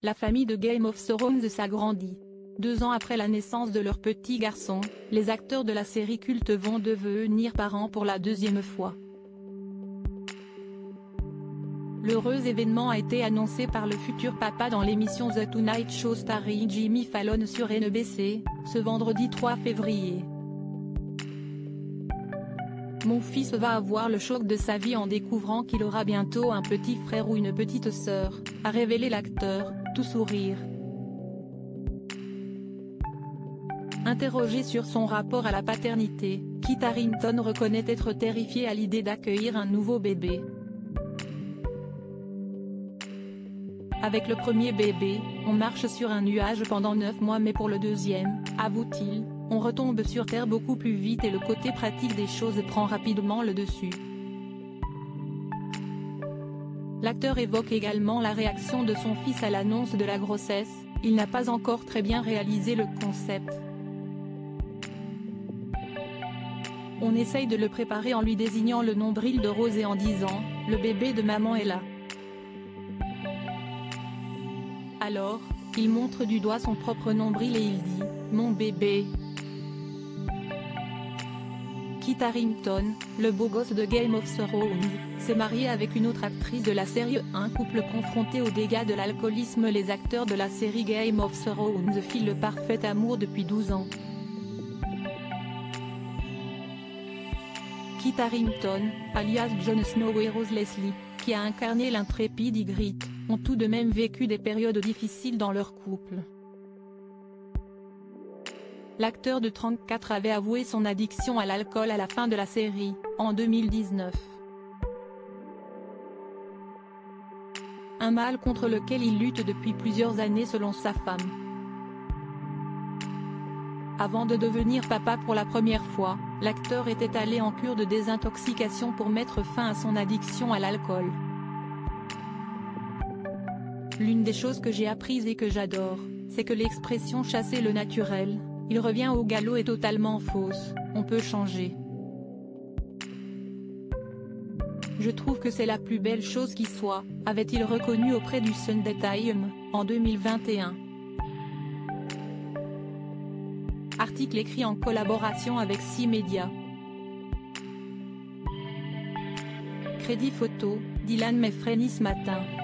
la famille de Game of Thrones s'agrandit. 2 ans après la naissance de leur petit garçon, les acteurs de la série culte vont devenir parents pour la 2e fois. L'heureux événement a été annoncé par le futur papa dans l'émission The Tonight Show starring Jimmy Fallon sur NBC, ce vendredi 3 février. Mon fils va avoir le choc de sa vie en découvrant qu'il aura bientôt un petit frère ou une petite sœur, a révélé l'acteur, tout sourire. Interrogé sur son rapport à la paternité, Kit Harington reconnaît être terrifié à l'idée d'accueillir un nouveau bébé. Avec le premier bébé, on marche sur un nuage pendant 9 mois mais pour le deuxième, avoue-t-il, on retombe sur terre beaucoup plus vite et le côté pratique des choses prend rapidement le dessus. L'acteur évoque également la réaction de son fils à l'annonce de la grossesse, il n'a pas encore très bien réalisé le concept. On essaye de le préparer en lui désignant le nombril de Rose et en disant « Le bébé de maman est là ». Alors, il montre du doigt son propre nombril et il dit « Mon bébé ». Kit Harington, le beau gosse de Game of Thrones, s'est marié avec une autre actrice de la série. Un couple confronté aux dégâts de l'alcoolisme. Les acteurs de la série Game of Thrones filent le parfait amour depuis 12 ans. Kit Harington, alias Jon Snow et Rose Leslie, qui a incarné l'intrépide Ygritte, ont tout de même vécu des périodes difficiles dans leur couple. L'acteur de 34 avait avoué son addiction à l'alcool à la fin de la série, en 2019. Un mal contre lequel il lutte depuis plusieurs années selon sa femme. Avant de devenir papa pour la première fois, l'acteur était allé en cure de désintoxication pour mettre fin à son addiction à l'alcool. L'une des choses que j'ai apprises et que j'adore, c'est que l'expression « chasser le naturel », il revient au galop est totalement fausse, on peut changer. Je trouve que c'est la plus belle chose qui soit, avait-il reconnu auprès du Sunday Times, en 2021. Article écrit en collaboration avec 6 médias. Crédit photo, Dylan Mefreni ce matin.